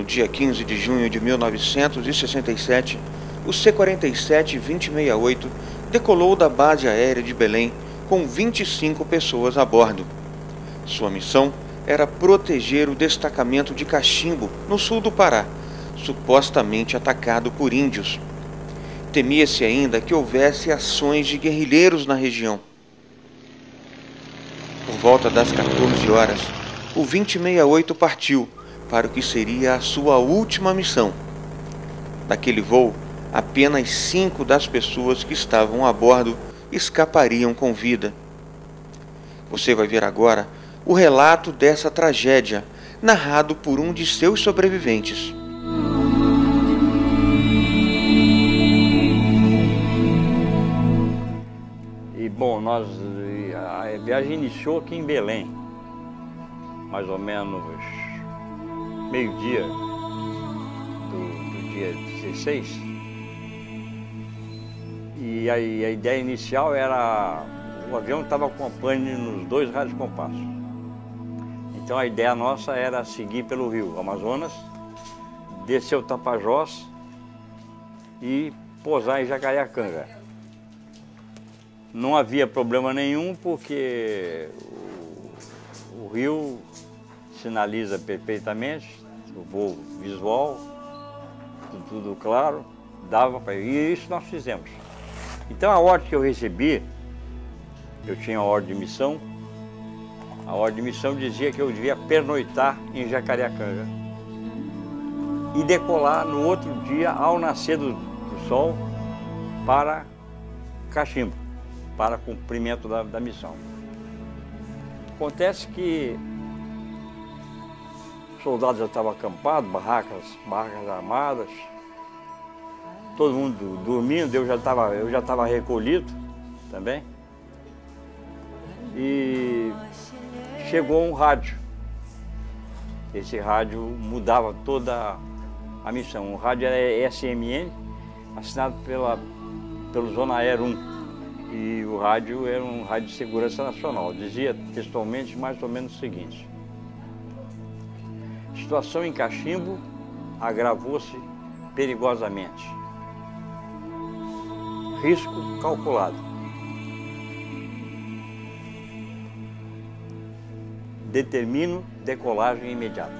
dia 15 de junho de 1967, o C-47-2068 decolou da base aérea de Belém com 25 pessoas a bordo. Sua missão era proteger o destacamento de Cachimbo, no sul do Pará, supostamente atacado por índios. Temia-se ainda que houvesse ações de guerrilheiros na região. Por volta das 14 horas, o 2068 partiu para o que seria a sua última missão. Naquele voo, apenas 5 das pessoas que estavam a bordo escapariam com vida. Você vai ver agora o relato dessa tragédia, narrado por um de seus sobreviventes. Bom, a viagem iniciou aqui em Belém, mais ou menos meio-dia do dia 16. E a ideia inicial era, o avião estava com a pane nos 2 rádios compassos. Então a ideia nossa era seguir pelo rio Amazonas, descer o Tapajós e pousar em Jacareacanga. Não havia problema nenhum porque o rio sinaliza perfeitamente, o voo visual, tudo claro, dava para ir, e isso nós fizemos. Então a ordem que eu recebi, eu tinha a ordem de missão, a ordem de missão dizia que eu devia pernoitar em Jacareacanga e decolar no outro dia, ao nascer do sol, para Cachimbo, para cumprimento da missão. Acontece que os soldados já estavam acampados, barracas armadas, todo mundo dormindo, eu já estava recolhido também. E chegou um rádio. Esse rádio mudava toda a missão. O rádio era SMN, assinado pelo Zona Aérea 1. E o rádio era um rádio de segurança nacional. Dizia textualmente mais ou menos o seguinte: a situação em Cachimbo agravou-se perigosamente. Risco calculado. Determino decolagem imediata.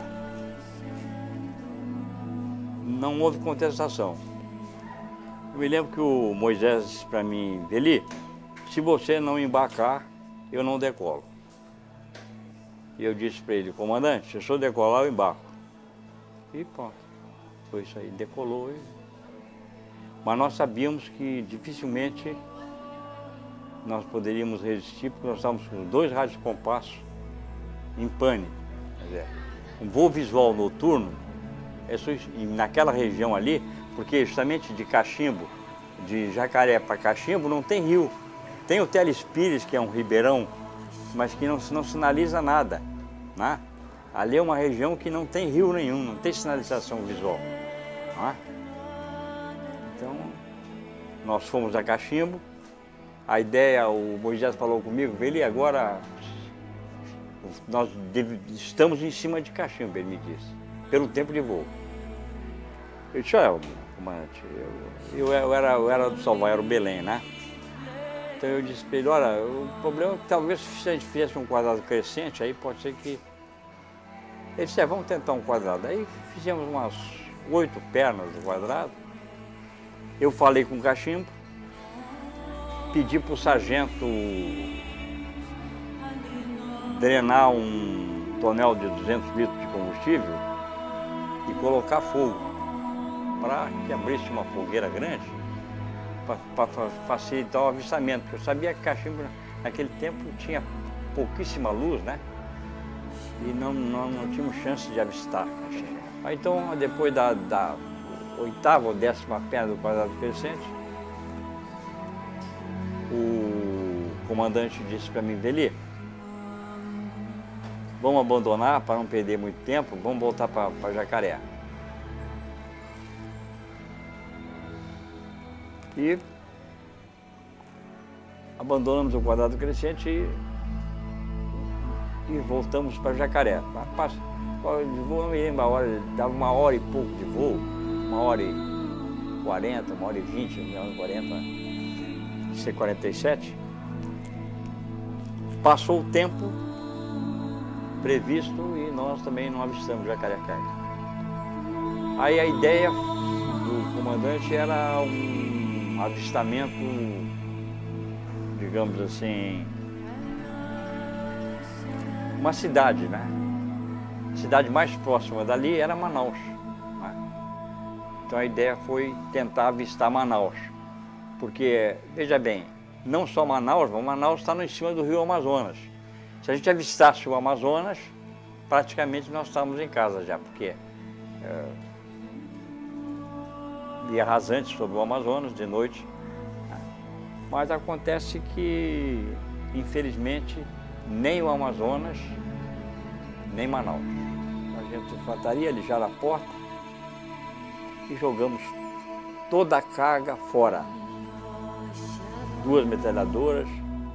Não houve contestação. Eu me lembro que o Moisés disse para mim: Veli, se você não embarcar, eu não decolo. E eu disse para ele: comandante, se eu sou decolar, eu embarco. E pronto, foi isso aí, decolou. Mas nós sabíamos que dificilmente nós poderíamos resistir, porque nós estávamos com 2 rádios compassos em pane. Quer dizer, um voo visual noturno, naquela região ali, porque justamente de Cachimbo, de Jacaré para Cachimbo, não tem rio. Tem o Telespires, que é um ribeirão, mas que não sinaliza nada, né? Ali é uma região que não tem rio nenhum, não tem sinalização visual, né? Então, nós fomos a Cachimbo. A ideia, o Moisés falou comigo: Veli, agora nós estamos em cima de Cachimbo, ele me disse, pelo tempo de voo. Eu disse: olha, comandante, eu era do Salvador, Belém, né? Então eu disse para ele: olha, o problema é que talvez se a gente fizesse um quadrado crescente, aí pode ser que... Ele disse: vamos tentar um quadrado. Aí fizemos umas 8 pernas do quadrado. Eu falei com o Cachimbo, pedi para o sargento drenar um tonel de 200 litros de combustível e colocar fogo, para que abrisse uma fogueira grande, para facilitar o avistamento, porque eu sabia que Cachimbo naquele tempo tinha pouquíssima luz, né? E não tínhamos chance de avistar Cachimbo. Aí, então, depois da 8ª ou 10ª perna do quadrado crescente, o comandante disse para mim: Veli, vamos abandonar para não perder muito tempo, vamos voltar para Jacaré. E abandonamos o quadrado crescente e voltamos para Jacaré. De voo, não me lembro a hora, dava 1h e pouco de voo, 1h40, 1h20, 1h40, C-47. Passou o tempo previsto e nós também não avistamos Jacarecaia. Aí a ideia do comandante era um avistamento, digamos assim, uma cidade, né? A cidade mais próxima dali era Manaus, né? Então a ideia foi tentar avistar Manaus, porque, veja bem, não só Manaus, mas Manaus está em cima do rio Amazonas. Se a gente avistasse o Amazonas, praticamente nós estávamos em casa já, porque ia rasante sobre o Amazonas de noite. Mas acontece que, infelizmente, nem o Amazonas, nem Manaus. A gente infantaria, lijaram a porta e jogamos toda a carga fora. 2 metralhadoras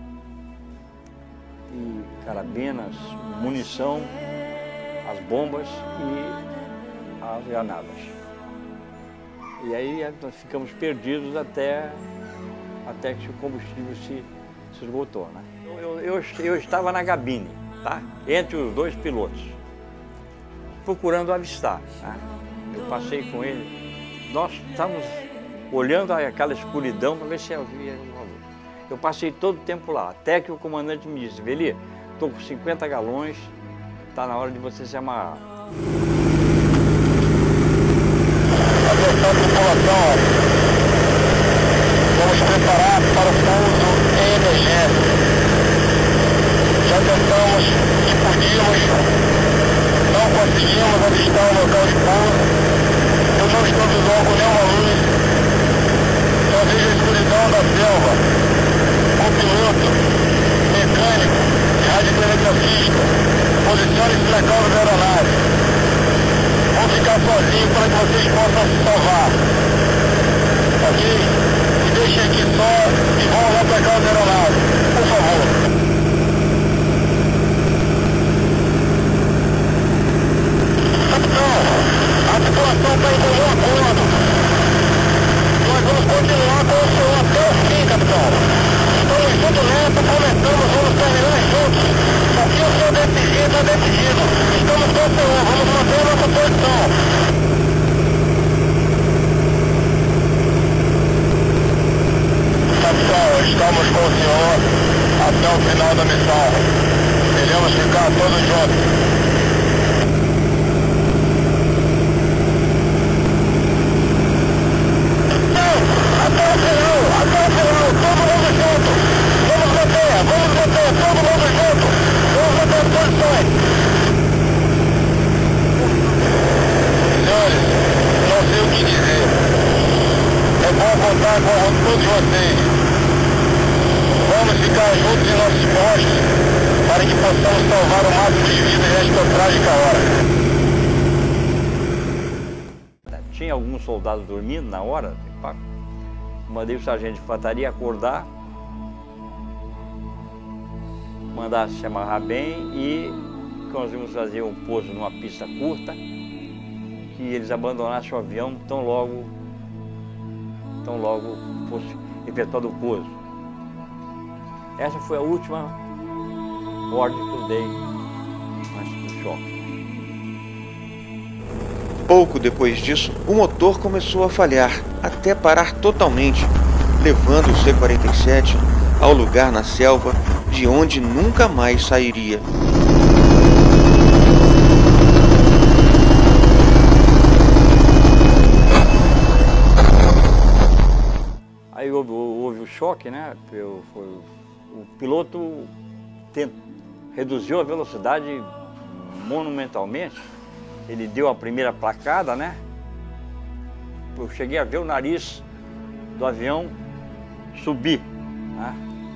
e carabinas, munição, as bombas e as granadas. E aí nós ficamos perdidos até que o combustível se esgotou, né? Eu estava na cabine, tá? Entre os 2 pilotos, procurando avistar, né? Eu passei com ele, nós estávamos olhando aquela escuridão para ver se havia uma luz. Eu passei todo o tempo lá, até que o comandante me disse: Veli, estou com 50 galões, está na hora de você se amarrar. Atenção, tripulação, vamos preparar para o pouso em emergência. Já tentamos e pudimos, não conseguimos avistar o local de pouso. Eu não estou visual com nenhuma luz, só vejo a escuridão da selva. O piloto, mecânico, radiotelegrafista, posicione-se na causa da aeronave. Vou ficar sozinho para que vocês possam se salvar. Ok? Me deixem aqui só e vão lá para a causa da aeronave, por favor. Capitão, a tripulação está em comum acordo. Nós vamos continuar com o senhor até o fim, capitão. Estamos junto nessa, começamos, vamos terminar juntos. O que o senhor decidir, está decidido. Estamos com o senhor, vamos manter a nossa posição. Capitão, estamos com o senhor até o final da missão. Queremos ficar todos juntos. Até o final, todo mundo junto. Vamos manter, todo mundo junto. Vamos manter as posições. Senhores, não sei o que dizer. É bom contar com todos vocês. Vamos ficar juntos em nossos postos para que possamos salvar o máximo de vidas nesta trágica hora. Tinha alguns soldados dormindo na hora, mandei o sargento de infantaria acordar, mandar se amarrar bem e nós íamos fazer um pouso numa pista curta, que eles abandonassem o avião tão logo fosse efetuado o pouso. Essa foi a última ordem que eu dei antes do choque. Pouco depois disso, o motor começou a falhar, até parar totalmente, levando o C-47 ao lugar na selva de onde nunca mais sairia. Aí houve o choque, né? O piloto reduziu a velocidade monumentalmente. Ele deu a primeira placada, né? Eu cheguei a ver o nariz do avião subir, né?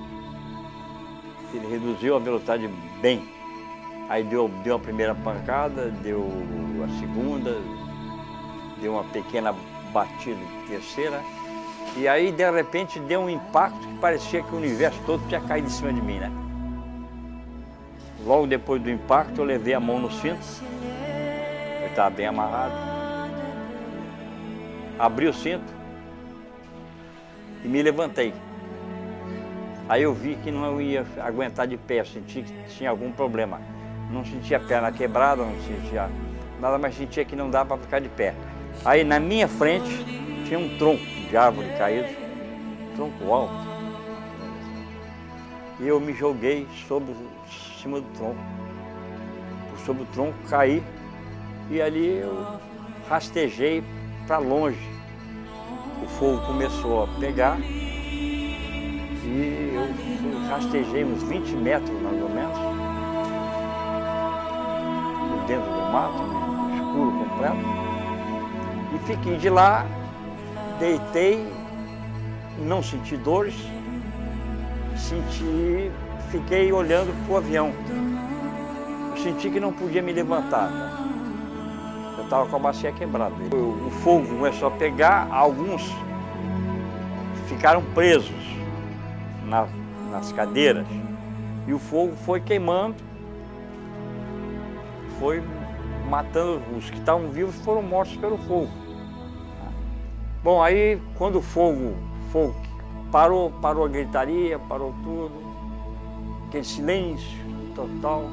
Ele reduziu a velocidade bem. Aí deu a primeira pancada, deu a segunda, deu uma pequena batida de terceira. E aí, de repente, deu um impacto que parecia que o universo todo tinha caído em cima de mim, né? Logo depois do impacto, eu levei a mão no cinto estava bem amarrado. Abri o cinto e me levantei. Aí eu vi que não ia aguentar de pé, senti que tinha algum problema. Não sentia a perna quebrada, não sentia nada, mas sentia que não dava para ficar de pé. Aí na minha frente tinha um tronco de árvore caído, tronco alto. E eu me joguei cima do tronco. Sobre o tronco, caí e ali eu rastejei para longe. O fogo começou a pegar e eu rastejei uns 20 metros mais ou menos, por dentro do mato, escuro completo. E fiquei de lá, deitei, não senti dores, fiquei olhando para o avião. Eu senti que não podia me levantar. Eu estava com a bacia quebrada. O fogo começou a pegar, alguns ficaram presos nas cadeiras. E o fogo foi queimando, foi matando os que estavam vivos, foram mortos pelo fogo. Bom, aí quando o fogo parou a gritaria, parou tudo, aquele silêncio total.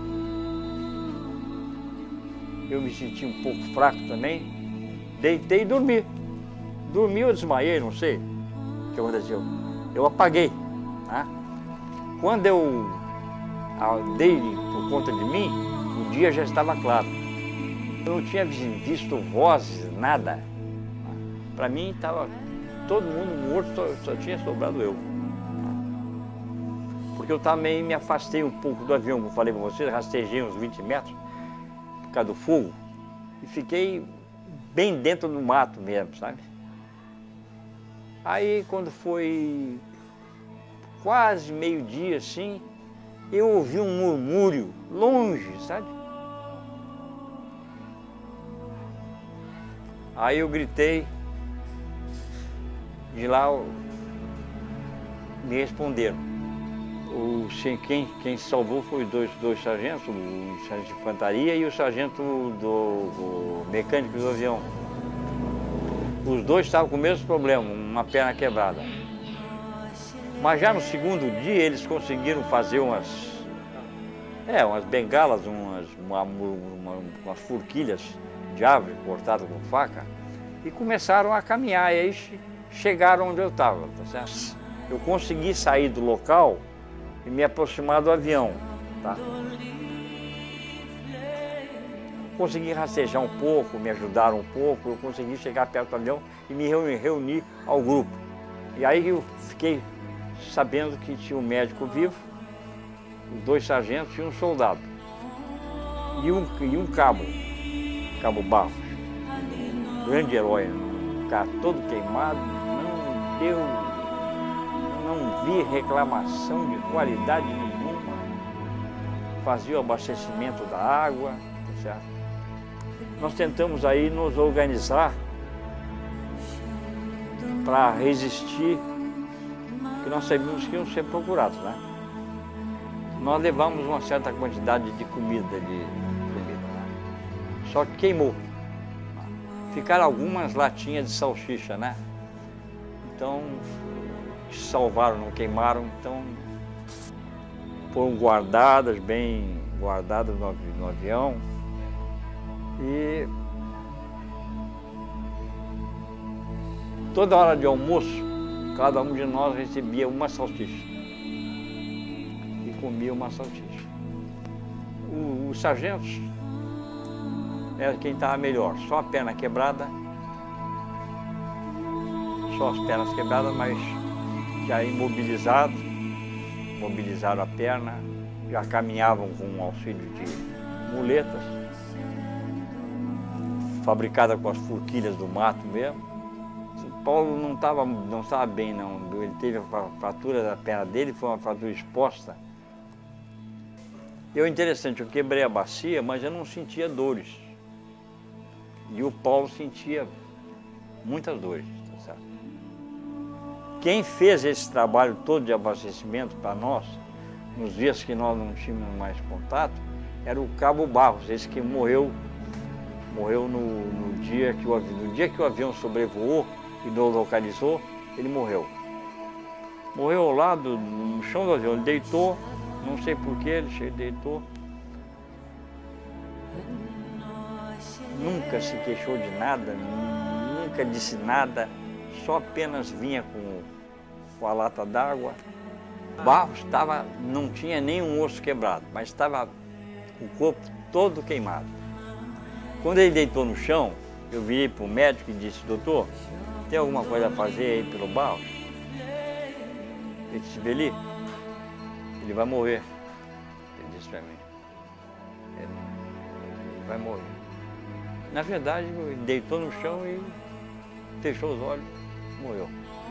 Eu me senti um pouco fraco também, deitei e dormi. Dormi, eu desmaiei, não sei o que aconteceu. Eu apaguei. Tá? Quando eu dei por conta de mim, o dia já estava claro. Eu não tinha visto vozes, nada. Para mim estava todo mundo morto, só tinha sobrado eu. Porque eu também me afastei um pouco do avião, como eu falei para vocês, rastejei uns 20 metros. Por causa do fogo, e fiquei bem dentro do mato mesmo, sabe? Aí quando foi quase meio-dia assim, eu ouvi um murmúrio longe, sabe? Aí eu gritei, de lá me responderam. Quem salvou foi os dois sargentos, o sargento de infantaria e o sargento do mecânico do avião. Os dois estavam com o mesmo problema, uma perna quebrada. Mas já no segundo dia eles conseguiram fazer umas bengalas, umas forquilhas de árvore cortadas com faca e começaram a caminhar. E aí chegaram onde eu estava, tá certo? Eu consegui sair do local e me aproximar do avião, tá? Consegui rastejar um pouco, me ajudaram um pouco, eu consegui chegar perto do avião e me reunir ao grupo. E aí eu fiquei sabendo que tinha um médico vivo, os dois sargentos e um soldado. E um cabo Barros, um grande herói, um cara todo queimado, não vi reclamação de qualidade nenhuma, fazia o abastecimento da água, tá certo? Nós tentamos aí nos organizar para resistir, porque nós sabíamos que iam ser procurados, né? Nós levamos uma certa quantidade de comida, né? Só que queimou. Ficaram algumas latinhas de salsicha, né? Então, salvaram, não queimaram, então foram guardadas, bem guardadas no avião. E toda hora de almoço, cada um de nós recebia uma salsicha e comia uma salsicha. Os sargentos era quem estava melhor, só a perna quebrada, só as pernas quebradas, mas já imobilizados, mobilizaram a perna, já caminhavam com o auxílio de muletas, fabricada com as forquilhas do mato mesmo. O Paulo não estava bem, não. Ele teve a fratura da perna dele, foi uma fratura exposta. E o interessante, eu quebrei a bacia, mas eu não sentia dores. E o Paulo sentia muitas dores, tá certo? Quem fez esse trabalho todo de abastecimento para nós, nos dias que nós não tínhamos mais contato, era o Cabo Barros, esse que morreu Morreu no dia que o avião sobrevoou e nos localizou, ele morreu. Morreu ao lado, no chão do avião, ele deitou, não sei porquê, ele deitou. Nunca se queixou de nada, nunca disse nada, só apenas vinha com a lata d'água. Barros não tinha nenhum osso quebrado, mas estava o corpo todo queimado. Quando ele deitou no chão, eu virei para o médico e disse: doutor, tem alguma coisa a fazer aí pelo Barros? Ele disse: Beli, ele vai morrer. Ele disse para mim: ele vai morrer. Na verdade, ele deitou no chão e fechou os olhos, morreu.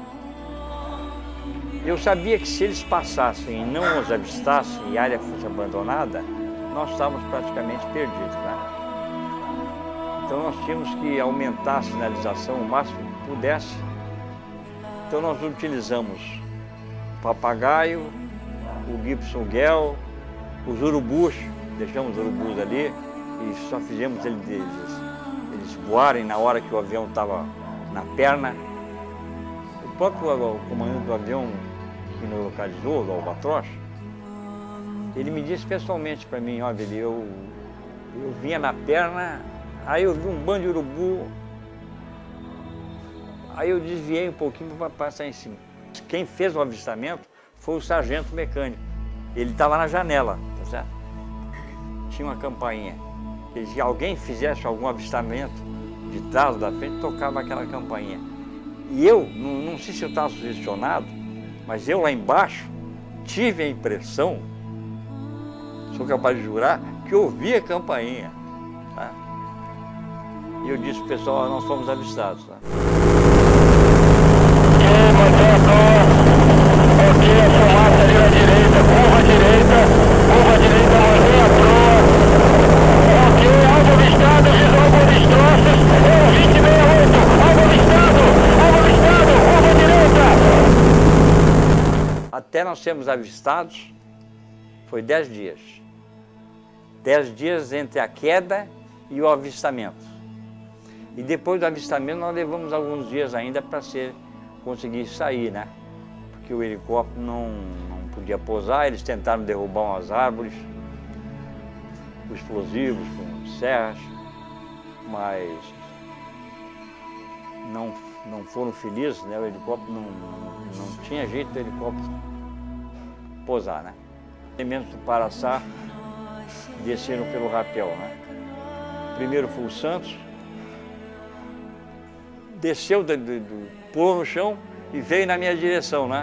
Eu sabia que se eles passassem e não os avistassem e a área fosse abandonada, nós estávamos praticamente perdidos, né? Então nós tínhamos que aumentar a sinalização o máximo que pudesse. Então nós utilizamos o papagaio, o Gibson Guel, os urubus, deixamos os urubus ali e só fizemos eles voarem na hora que o avião estava na perna. O próprio comandante do avião que nos localizou, do Albatroz, ele me disse pessoalmente para mim: olha, eu vinha na perna, aí eu vi um bando de urubu, aí eu desviei um pouquinho para passar em cima. Quem fez o avistamento foi o sargento mecânico. Ele estava na janela, tá certo? Tinha uma campainha. Se alguém fizesse algum avistamento de trás ou da frente, tocava aquela campainha. E eu, não sei se eu estava sugestionado, mas eu lá embaixo tive a impressão, sou capaz de jurar, que eu ouvi a campainha. Tá? E eu disse pro pessoal: nós fomos avistados. Tá? Ok, a fumaça ali à direita, curva direita, mantenha a proa. Ok, alvo avistado, visão por destroços, 2068, alvo avistado, curva direita. Até nós sermos avistados, foi 10 dias. 10 dias entre a queda e o avistamento. E depois do avistamento nós levamos alguns dias ainda para conseguir sair, né? Porque o helicóptero não podia pousar, eles tentaram derrubar umas árvores, com explosivos, com serras, mas não foram felizes, né? O helicóptero não tinha jeito do helicóptero pousar, né? Elementos do Paraçá desceram pelo rapel, né? Primeiro foi o Santos, desceu, pulou no chão e veio na minha direção, né?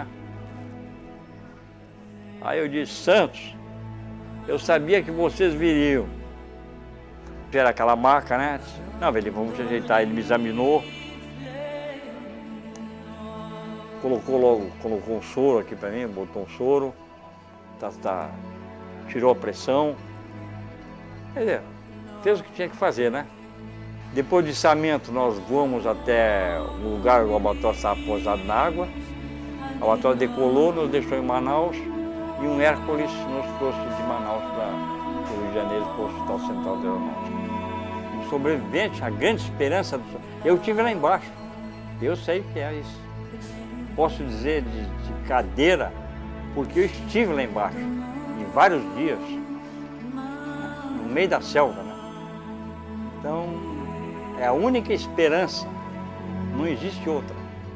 Aí eu disse: Santos, eu sabia que vocês viriam. Era aquela marca, né? Não, velho, vamos ajeitar. Ele me examinou, colocou um soro aqui para mim, botou um soro, tirou a pressão. Quer dizer, fez o que tinha que fazer, né? Depois do içamento, nós voamos até o lugar que o Albatroz estava pousado na água. O Albatroz decolou, nos deixou em Manaus e um Hércules nos trouxe de Manaus para o Rio de Janeiro, para o Hospital Central da Aeronáutica. Um sobrevivente, a grande esperança eu tive lá embaixo, eu sei que é isso. Posso dizer de cadeira, porque eu estive lá embaixo, em vários dias, no meio da selva, né? Então, é a única esperança, não existe outra.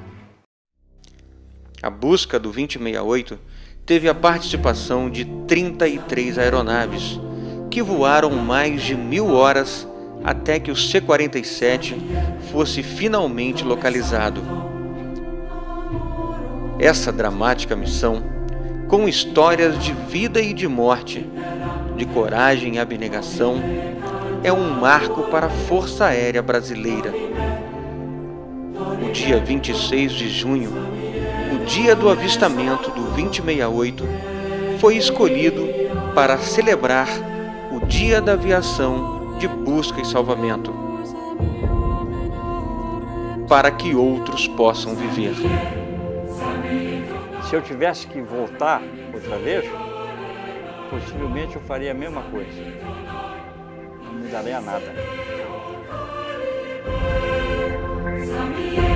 A busca do 2068 teve a participação de 33 aeronaves, que voaram mais de 1000 horas até que o C-47 fosse finalmente localizado. Essa dramática missão, com histórias de vida e de morte, de coragem e abnegação, é um marco para a Força Aérea Brasileira. O dia 26 de junho, o dia do avistamento do 2068, foi escolhido para celebrar o Dia da Aviação de Busca e Salvamento, para que outros possam viver. Se eu tivesse que voltar outra vez, possivelmente eu faria a mesma coisa. Não mudaria nada. caminhei.